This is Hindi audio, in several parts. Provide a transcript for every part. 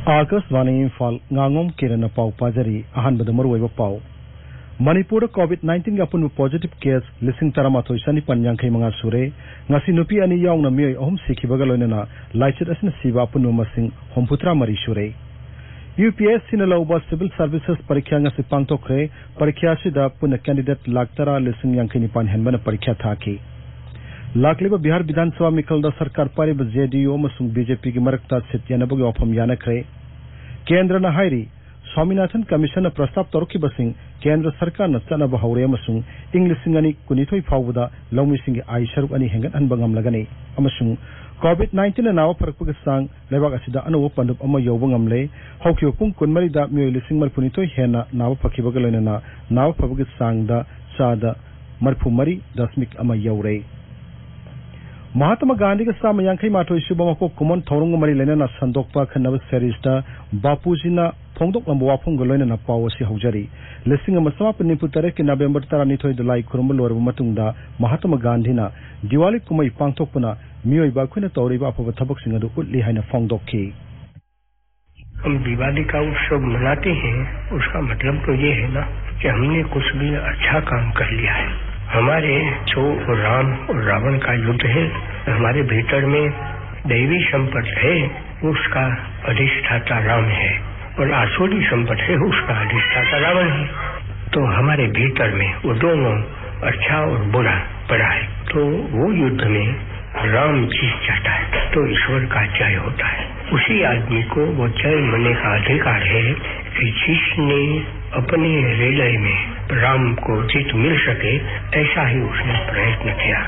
आकाशवाणी इम्फाल Ngangom Kiran पाव पाजरी अहनबद मरुवैब पाव मणिपुर कोविड-19 अपुन पॉजिटिव केस लिसिंग तरमाथोय सनिपन यांखै मंगा सुरे ngasi nupi ani yaungna mioi ahum sikhibaga loinana laichet asina siba apuno masing homputra mari sure UPSC na lauba civil services parikya ngasi pangtokre parikya sida puna candidate laktara lising yankhai nipan henbana parikya thaki lakliba bihar vidhan sabha mikalda sarkar pariba JDU amasung BJP gi marakta sit yanabagi ofam yanakre kendra na hairi Swaminathan Commission na prastab torki basing Kendra Sarkar na chana bahaure amasung English singani kunithoi phawda lawmi singi ai sharuk ani hengan anbangam lagani amasung COVID-19 na nawa parakpag sang lebak asida anu pandup ama yobangam le hokyo pung kunmari da mioi lising mar punithoi hena nawa pakhibaga loinana nawa phabag sang da sada marphumari dasmik ama yaure Mahatma Gandhi ka sama yankhai mathoi subama ko common thorong mari lenana sandokpa khanaba series da Bapuji na Pongdok lambo wapong galoina na pawasi haujari listing ama samapun niputare ki November 12 Julai kurumbal warbu matungda Mahatma Gandhi na Diwali kumai pangthokpuna mioi ba khuna tawriba apaba thabak singa du utli haina phongdokki हम दिवाली का उत्सव मनाते हैं उसका मतलब तो ये है ना कि हमने कुछ भी अच्छा काम कर लिया है हमारे जो राम और रावण का युद्ध है हमारे भीतर में दैवी संपत है उसका अधिष्ठाता राम है और आसुरी संपत है उसका अधिष्ठाता रावण है तो हमारे भीतर में वो दोनों अच्छा और बुरा पड़ा है तो वो युद्ध में राम जीत जाता है तो ईश्वर का जय होता है उसी आदमी को वो जय मिलने का अधिकार है कि जिसने अपने हृदय में राम को जीत मिल सके ऐसा ही उसने प्रयत्न किया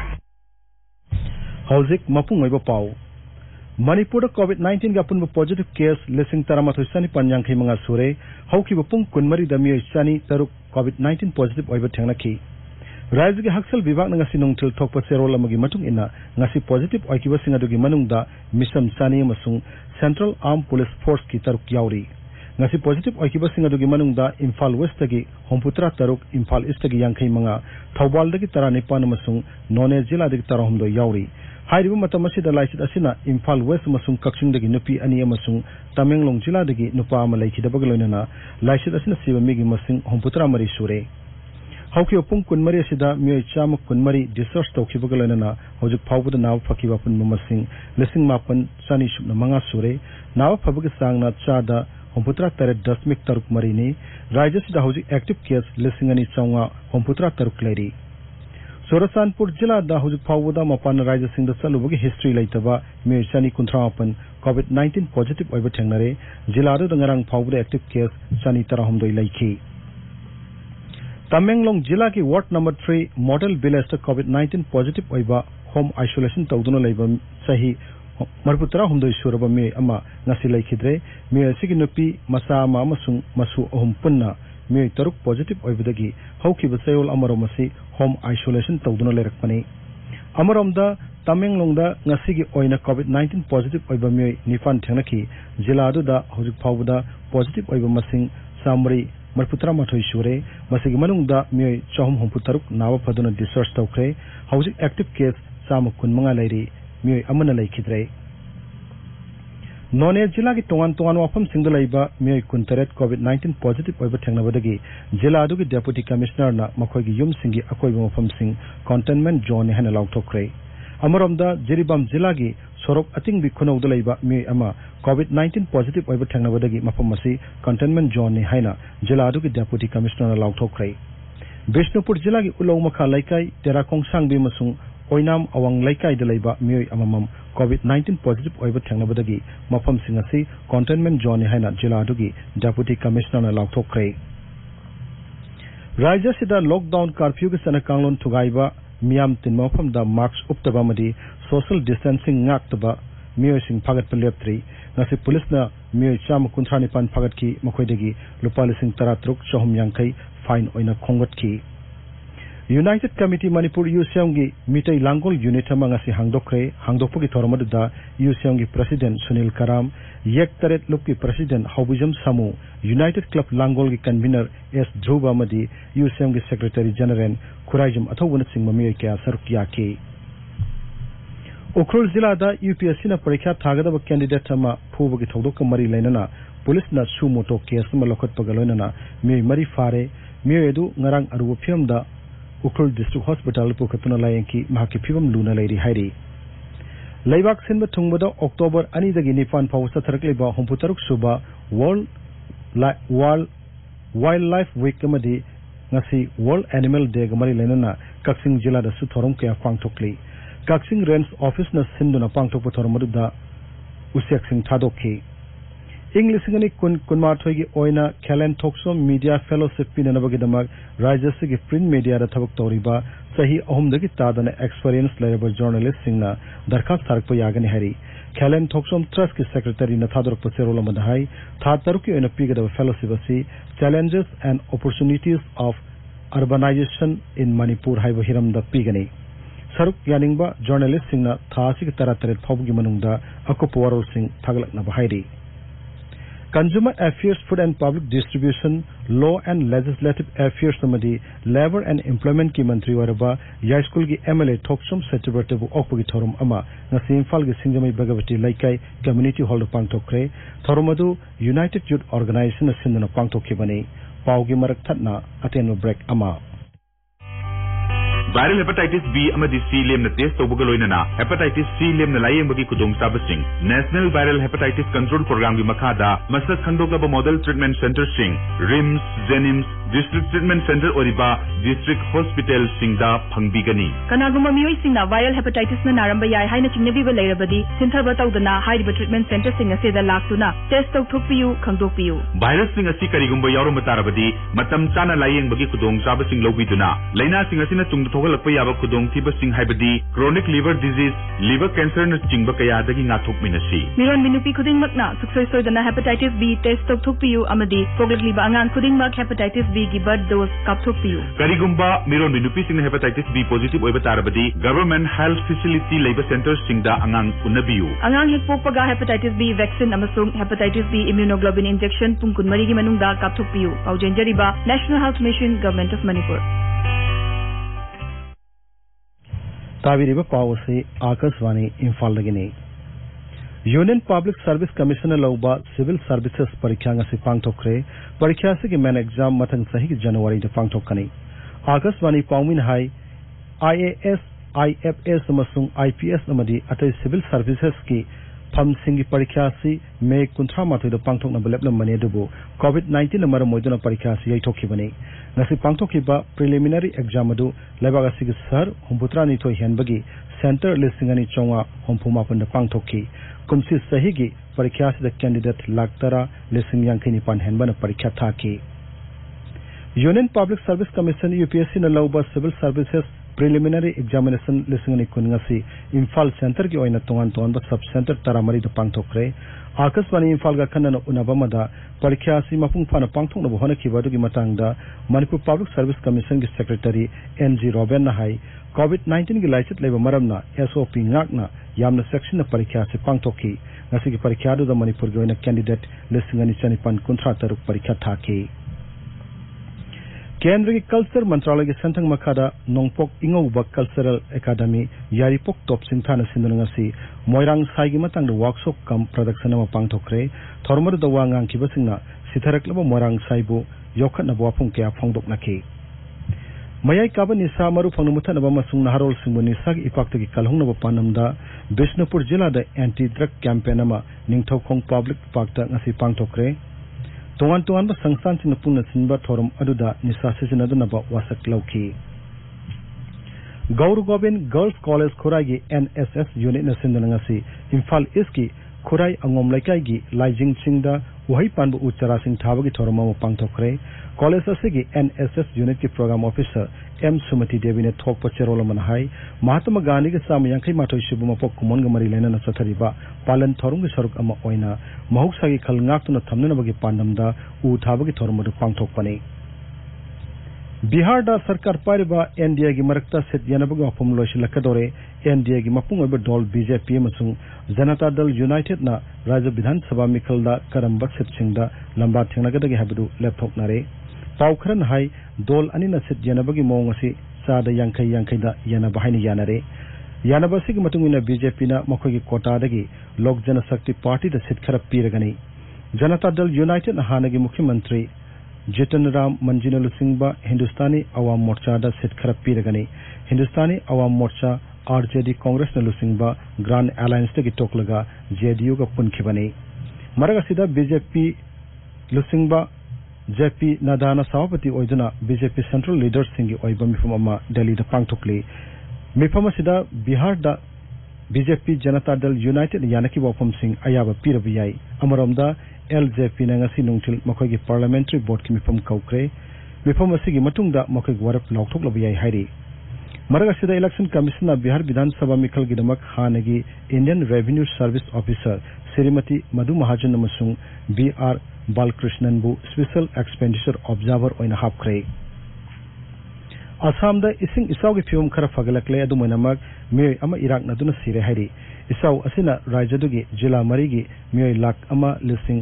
हौजिक मपुंग ओइबो पाव Manipur COVID-19 ga punba positive case lising taramathoi sani panyankhai manga sure haukiba pung kunmari da mioi sani taruk COVID-19 positive oiba thengnaki Rajya gi haksal vibhag na ngasi nongthil thokpa serol amagi matung ina ngasi positive oikiba singadugi manungda misam sani amasung Central Armed Police Force ki taruk yauri ngasi positive oikiba singadugi manungda Imphal West gi homputra taruk Imphal East gi yankhai manga Thawbal dagi taranipan amasung None jila dagi tarahumdo yauri Hairibu matamasi da laichet asina Imphal West masung kakching dagi nupi ani amasung Tamenglong jila dagi nupa ama laikhidaba galoinana laichet asina siba migi masing homputra mari sure Hauki opung kunmari asida mioi chamak kunmari discharge tawkhiba galoinana hojik phawbuda nawa fakhiba pun masing lising mapan sani shubna manga sure nawa phabagi sangna chada homputra taret dasmik taruk mari ni rajya sida hojik active case lising ani chawnga homputra taruk lairi Sorasanpur jila da hujik phawda mapan rajya singda salubagi history laitaba me sani kunthrapan COVID-19 positive oiba thengnare jila ru dangarang phawda active case sani tarahumdoi laikhi Tamenglong jila ki ward number 3 model village COVID-19 positive oiba home isolation tawduna leiba sahi marputra humdoi suraba me ama ngasi laikhidre me asigi nupi masa ama amasung masu ahum punna me taruk positive oibadagi hauki basayol amaromasi home isolation tawduna lerakpani amaromda Tamenglongda ngasigi oina COVID-19 positive oiba me nifan thengnaki jila adu da hojik phawda positive oiba masing samri marputra mathoi sure masigi manungda me chahum homputaruk nawa phaduna discharge tawkre hojik active case samakun manga lairi me amana laikhidre None jila ki tongan wafam singda laiba mioi kuntaret COVID-19 positive oiba thengnabadagi jila adu ki deputy commissioner na makhoi gi yum singi akoiba wafam sing containment zone hena lauthokre amaromda jiribam jila gi sorok ating bi khunawda laiba mioi ama COVID-19 positive oiba thengnabadagi mafam asi containment zone haina jila adu ki deputy commissioner na lauthokre Bishnupur jila gi ulau makha laikai terakong sangbi masung Oinam awang laikai da laiba mioi amamam COVID-19 positive oiba thengnabadagi mafam singasi containment zone haina jila adugi deputy commissioner na lauthokre Rajya sida lockdown curfew gi sana kanglon thugaiba miyam tin mafam da marks uptaba madi social distancing ngaktaba mioi sing phagat paleptri ngasi police na mioi cham kunthani pan phagat ki makhoidagi lupa lising taratruk chahum yankai fine oina khongot ki United Committee Manipur UCMG Mitai Langol Unit Mangasi Hangdokpuki Thoramaduda UCMG President Sunil Karam Yek Taret Lupki President Haubujam Samu United Club Langol ki Convener S. Dhruva Madi UCMG Secretary General Khuraijam Athawunat Singh Mamiya Kya Sarukya Ki Ukhrul जिला दा UPSC ना परीक्षा थागदब कैंडिडेट अमा फूबगी थौदोक मरी लेनना पुलिस ना सुमोटो केस मा लखतपगा लोइनना मे मरी फारे मेयदु ngarang arubu फिल्मदा उखरुल डिस्ट्रिक्ट हॉस्पिटल पुखतुना लायंकी महाकी फिल्म लूना लेरी हाइरी लैबाक सिनबा थुंगबदा अक्टोबर 2 दगी निफान फाव सथरकलेबा 63 सुबा वर्ल्ड वाइल्ड लाइफ वीक अमदी ngasi वर्ल्ड एनिमल डे गमरी लेनना कक्सिंग जिला दा सुथोरम के पांगथोकली कक्सिंग रेंज ऑफिस न सिंधुना पांगथोक थोरमदुदा उसेक्सिंग थादोखी इंग्लिसिंगनी कुनमाथोगी ओइना खेलेन थोक्सो मीडिया फेलोशिप पिननबगिदमक राज्यसिगी प्रिंट मीडिया दा थबक तौरिबा सही अहुमदगी तादना एक्सपीरियंस लेबर जर्नलिस्ट सिंगना दरखास्त थारकप यागनी हरी खेलेन थोक्सोम ट्रस्ट की सेक्रेटरी न थादरप सेरोल मदहाई था तरुकी ओइना पिगदब फेलोशिप असि challenges and opportunities of urbanization in Manipur हाइब हिरमदा पिगनी सरुक यानिंगबा जर्नलिस्ट सिंगना थासिग तरतरेत फावगी मनुंगदा अकुप वरोल सिंग थागलकना बहाइरी Consumer Affairs, Food and Public Distribution, Law and Legislative Affairs समदि Labor and Employment की मंत्री वरबा या स्कूल की MLA थोक्सम सेटिब्रेटिव ओपगी थोरम अमा ngasi Imphal की सिंगजमई बगवती लाइकाई कम्युनिटी हॉल पांगथोखरे थोरमदु यूनाइटेड यूथ ऑर्गेनाइजेशन सिंधुना पांगथोखिबनी पाउगी मरक थतना अटेन ब्रेक अमा Viral hepatitis B amadi C lemna test tawbuga loinana hepatitis C lemna layengbagi kudong sabasing National Viral Hepatitis Control Program gi makhada masak khangdoklaba model treatment center sing RIMS Zenims District Treatment Center oriba District Hospital singda phangbigani kanaguma mioi singna viral hepatitis na naramba yai haina chingnabiba leirabadi sinthaba tawdana hairiba treatment center sing aseda laktuna test tawthokpiyu khangdokpiyu virus sing asi karigumba yaurumba tarabadi matam chana layengbagi kudong sabasing lobiduna laina sing asina tung थोगलकप याबा खुदोंग थिबसिंग हाइबदी chronic liver disease liver cancer न चिंगबा कयादगी ngathokminasi मिरोन बिनुपी खुदिंगमकना सुक्सोय सोयदना हेपेटाइटिस बी टेस्ट तौथोकपियु अमदी पोगलकलिबा आंगान खुदिंगमक हेपेटाइटिस बी गी बर्थ डोज कापथोकपियु करिगुंबा मिरोन बिनुपी सिंग हेपेटाइटिस बी पॉजिटिव ओइबा तारबदी गवर्नमेंट हेल्थ फैसिलिटी लेबा सेंटर सिंगदा आंगान उनबियु आंगान हेकपोकपगा हेपेटाइटिस बी वैक्सीन अमसुंग हेपेटाइटिस बी इम्यूनोग्लोबिन इंजेक्शन पुंकुन मरीगी मनुंगदा कापथोकपियु पाउजेंजरिबा national health mission government of Manipur तावीरिबा पावसी आकाशवाणी इम्फाल लगने यूनियन पब्लिक सर्विस कमिश्नर लौबा सिविल सर्विसेस परीक्षा ngasi पांगथोखरे परीक्षा से मेन एग्जाम मथंग सही जनवरी द पांगथोखनी आकाशवाणी पाउमिन हाई IAS IFS अमसुंग IPS अमदी अतै सिविल सर्विसेस की फम सिंगी परीक्षा से मे 19 द पांगथोखना बलेपलम मने दुबो कोविड-19 नंबर मोइदना परीक्षा से यैथोखिबनी ngasi पांगथोखिबा प्रिलिमिनरी एग्जाम अदु लेबागासी के सर हुंबुत्रा निथो हेनबगी सेंटर लिस्टिंगनी चोंगा हुंफुमा पन पांगथोखि कुमसी सही की परीक्षा से कैंडिडेट लाखतरा लिस्टिंग यांखिनी पान हेनबन परीक्षा थाकी union public service commission UPSC न लौबा सिविल सर्विसेस प्रिलिमिनरी एग्जामिनेशन लिस्टिंगनी कुनngasi इम्फाल सेंटर की ओइना तोंगान तोंगान सब सेंटर तरामरी द पांगथोखरे आकाशवाणी इम्फाल गा खन्ना उनबमदा परीक्षा से मपुंग फाना पांगथोंगब होनखिबदुगी मतंगदा मणिपुर पब्लिक सर्विस कमीशन की सेक्रेटरी NG रोबेन ना हाई कोविड-19 की लाइसेंस लेबा मरमना SOP ngakna यामना सेक्शन परीक्षा से पांगथोखि ngasi की परीक्षा दु मणिपुर की ओइना कैंडिडेट लिस्टिंगनी चनिपन 53 परीक्षा थाकी केंद्र की कल्चर मंत्रालय के संथंग मखादा नोंगपोक इंगौबा कल्चरल एकेडमी यारिपोक टॉपसिंग थाना सिंधुनंगसी मोइरांग साइगी मतंग वर्कशॉप कम प्रोडक्शन अमा पांगथोखरे थोरमर द वांगांग किबसिंगना सिथरकलब मोइरांग साइबु योखना वाफुंग के फोंगदोकनाखि मयाई काबा निसा मरु फंगमुथन बमसुंग नहरोल सिंगु निसा की इपाक्तगी कलहोंगनब पानमदा बिष्णुपुर जिला द एंटी ड्रग कैंपेन अमा निंगथौखोंग पब्लिक पार्क ngasi पांगथोखरे तोंगान तोंगान संस्थान सिंह पुनः सिंबा थोरम अदुदा निसा सिजनदनबा वासक लौखी Gour Govind girls college Khurai NSS unit न सिंधनंगसी इम्फाल ईस्ट की खुराई अंगोम लैकाई की लाइजिंग सिंगदा वही पानबु उच्चरा सिंह थाबगी थोरम पांगथोखरे कॉलेज असिगी NSS यूनिट की programme officer M Sumati Devi ने थोक पचेरोल मनहाई महात्मा गांधी के साम यांखै माथोय शिबु मपोक कुमन गमरी लेना सथरिबा पालन थोरम के सरुक अमा ओइना महौसागी खल ngaktuna thamnanabagi pandamda u thabagi thormadu pangthokpani Bihar दा सरकार पारिबा NDA की मरकता सेट यानबग अफम लोइसिलकदोरे NDA की मपुंग ओइबा दल BJP अमसुंग जनता दल यूनाइटेड ना राज्य विधानसभा मिखलदा करंबा सेटसिंगदा लंबा थेंगनागदगी हाबदु लेपथोकनारे पाउखरन हाई दल अनि न सेट यानबगी मोंग असि सादा यांखै यांखैदा याना बहाइनि यानारे यानबसिगी मतुंगिना बीजेपी ना मखोगी कोटादगी लोक जनशक्ति पार्टी दा सीट खरा पीरगनी जनता दल यूनाइटेड हानगी मुख्यमंत्री जितन राम मंजिना लुसिंगबा हिंदुस्तानी अवाम मोर्चा दा सीट खरा पीरगनी हिंदुस्तानी अवाम मोर्चा आरजेडी कांग्रेस न लुसिंगबा ग्रांड अलायंस दगी टोकलगा जेडीयू का पुनखिबनी मरगसिदा बीजेपी लुसिंगबा जेपी नादाना सभापति ओइदुना बीजेपी सेंट्रल लीडर्स सिंगी ओइबा मिफम अमा दिल्ली दा पांगथोकली मिफम असिदा बिहार दा बीजेपी जनता दल यूनाइटेड यानकी वफम सिंह अयाबा पीरबि याई अमरोमदा एलजेपी ना ngasi nungtil मखोगी पार्लियामेंट्री बोर्ड की मिफम कौक्रे मिफम असिगी मतुंगदा मखोगी वरप लाउथोकलबि याई हाइरी मरगसिदा इलेक्शन कमिश्नर बिहार विधानसभा मिखल गिदमक हानगी Indian revenue service officer Shrimati Madhu Mahajan अमसुंग बीआर बालकृष्णन बु स्पेशल एक्सपेंडिचर ऑब्जर्वर ओइना हापख्रे असम दा इसिंग इसाव की फिल्म खरा फगलकले अदुमनमक मियोय अमा इराक नदुना सिरे हाइरी इसाव असिना राज्यदुगी जिला मरीगी मियोय लाख अमा लिसिंग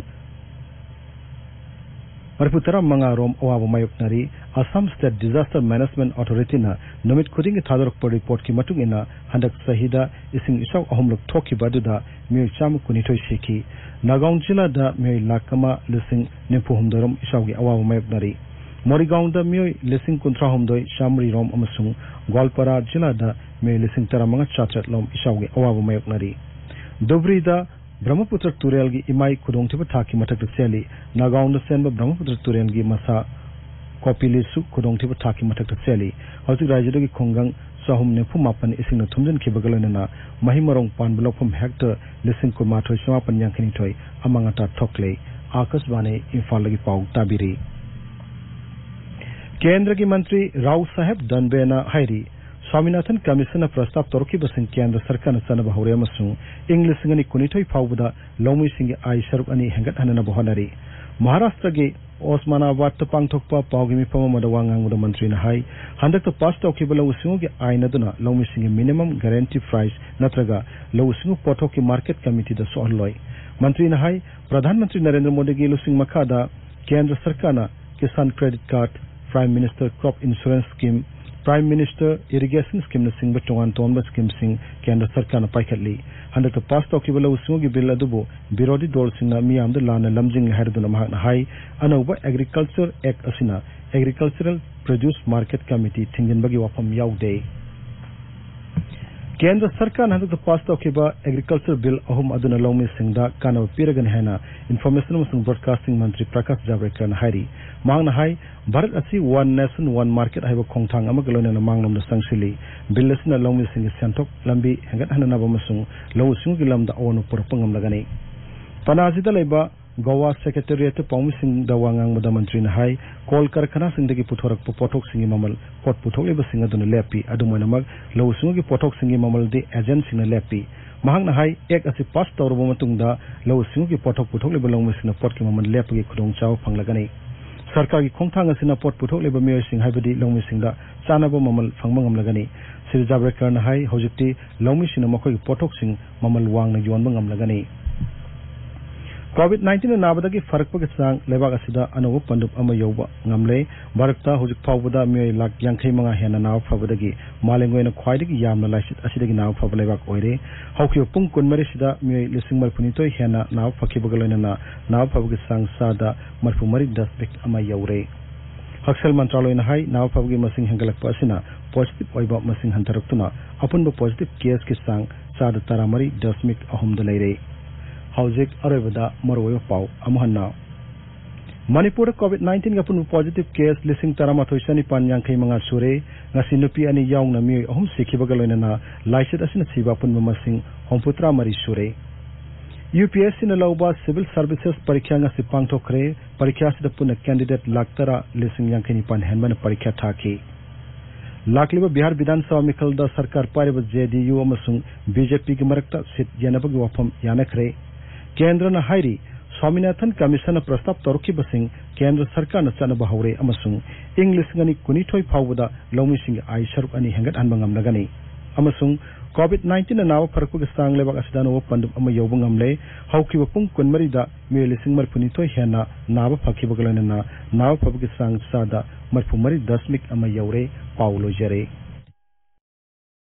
मरपुतरा मंगा रोम अवाब मायोकनरी Assam state disaster management authority ना नमित खुदिंग थादरक रिपोर्ट की मतुंग इना हंदक सहिदा इसिंग इसाव अहमलक थोकी बादुदा मियोय चाम कुनिथोय सिखी नागाउं जिला दा मियोय लाख अमा लिसिंग निफु हमदरम इसाव की अवाब मायोकनरी मोरिगांव दा मियोय लिसिंग कुंथ्रा हमदोय शामरी रोम अमसुंग ग्वालपारा जिला दा मियोय लिसिंग तरामंगा चात्रत लोम इसाव की अवाब मायोकनरी दुबरी दा ब्रह्मपुत्र तुरेल की इमाई खुदोंथिब थाकी मथक सेली नागाउंड सेनब ब्रह्मपुत्र तुरेल की मसा कॉपीलिसु खुदोंथिब थाकी मथक सेली हौजिक राज्य की खोंगंग सहम नेफु मापन इसिंग थुमजन खिबगलना महिमरोंग पान ब्लॉकफम हेक्टर लिसिंग कुमाथोय समापन यांखनिथोय अमंगता थोकले आकाशवाणी इम्फाल की पाउ ताबिरी केंद्र की मंत्री राव साहेब दनबेना हाइरी स्वामीनाथन कमिशन प्रस्ताव तोरकी बसिंग केंद्र सरकार न चनब हौरे अमसुंग English ngani kunithoi phawbuda longmi singi ai saruk ani hengat hanana bohanari Maharashtra के ओस्मानाबाद पांगथोकपा पावगी मिफम मदवांगांग मंत्री ना हाई हंदक पास तौखिब लौसिंगो के आइनदुना लौमी सिंगी मिनिमम गारंटी प्राइस नत्रगा लौसिंगो पोथोक की मार्केट कमिटी द सोहलोय मंत्री ना हाई प्रधानमंत्री नरेंद्र मोदी की लुसिंग मखादा केंद्र सरकार ना Kisan credit card prime minister crop insurance scheme prime minister irrigation scheme न सिंग बटोंगान तोनब स्कीम सिंग केंद्र सरकार न पाइखली हंदक पास तौखिब लौसिंगो की बिल अदुबो विरोधी दल सिंग न मियामद लाना लमजिंग हैरदुना महना हाई अनौब एग्रीकल्चर एक्ट असिना एग्रीकल्चरल प्रोड्यूस मार्केट कमिटी थिंगनबगी वफम याउदे केंद्र सरकार हंदक पास तौखिब एग्रीकल्चर बिल अहुम अदुना लौमी सिंगदा कानब पिरगन हैना इन्फॉर्मेशन अमसुंग ब्रॉडकास्टिंग मंत्री प्रकाश जावड़ेकर हाइरी मांगना हाई भारत असी वन नेशन वन मार्केट हाइब खोंथांग अमग लोइना मांगलम संगसिली बिल असिना लौमी सिंग सेंथोक लंबी हेंगत हनना बमसुंग लौ सिंग की लमदा ओनु पुरपंगम लगनी पनाजिदा लेबा गोवा सेक्रेटेरिएट पाउमी सिंह दवांगांग मदा मंत्री न हाई कोल कारखाना सिंदगी पुथोरक पोथोक सिंगी ममल पोट पुथोलेब सिंग अदुन लेपी अदुमनमग लौ सिंग की पोथोक सिंगी ममल दे एजेंट सिंग लेपी महंग न हाई एक असि पास तौरब मतुंगदा लौ सिंग की पोथोक पुथोलेब लौमी सिंग पोट की ममल लेपगी खुदोंग चाव फंगलगनी सरकार की खोंथांग असिना पोट पुथोलेब मियोय सिंग हाइबदी लौमी सिंगदा चानब ममल फंगमंगम लगनी श्री जावड़ेकर न हाई हौजिकती लौमी सिंग मखोय पोथोक सिंग ममल वांगना योनबंगम लगनी COVID-19 नाबदगी फरकपगे सांग लेबाग असिदा अनोब पंडुप अमा यौबा ngamle भारतता हुजिक फावबदा मियोय लाख 85 हेना नाव फावदगी मालेंगोयना ख्वाइदगी यामना लाइसित असिदगी नाव फाव लेबाग ओइरे हौखियो पुंग कुनमरि सिदा मियोय लिसिंग मरफुनितोय हेना नाव फकिबगलोयना नाव फावगे सांग सादा मरफुमरि 10 बिक अमा यौरे हक्सल मंत्रालयना हाई नाव फावगे मसिंग हेंगलकपा असिना पॉजिटिव ओइबा मसिंग हंतरक्तुना अपुनबो पॉजिटिव केस के सांग सादा तारामरि 10 मिक अहुमद लैरे हौजिक अरबदा मरोयो पाव अमहन्ना मणिपुर कोविड-19 का पुन पॉजिटिव केस लिसिंग तरामाथोय सनिपान यांखै मंगा सुरे ngasi nupi ani yaungna mi ahum sikhibagalona laichet asina siba punma masing homputra mari sure UPSC na lauba civil services parikya ngasi pangthokre parikya sida punna candidate laktara lising yankhani pan henman parikya thaki lakliba bihar vidhan sabha mikhalda sarkar pariba JDU amasung BJP ki marakta sit yanabagi wafam yanakre केंद्र न हाइरी स्वामीनाथन कमिशन प्रस्ताव तोरकी बसिंग केंद्र सरकार न चनब हौरे अमसुंग इंग्लिश गनी कुनिथोय फावबदा लौमी सिंग आई सरुक अनि हेंगत हनबंगम लगनी अमसुंग COVID-19 नाव फरकु गस्तांग लेबाग असदानो पंडुम अम यौबंगमले हौकी वपुंग कुनमरिदा मेलिसिंग मरफुनिथोय हेना नाव फकिबगलना नाव फबगे सांग सादा मरफुमरि 10 मिक अम यौरे पाउलो जरे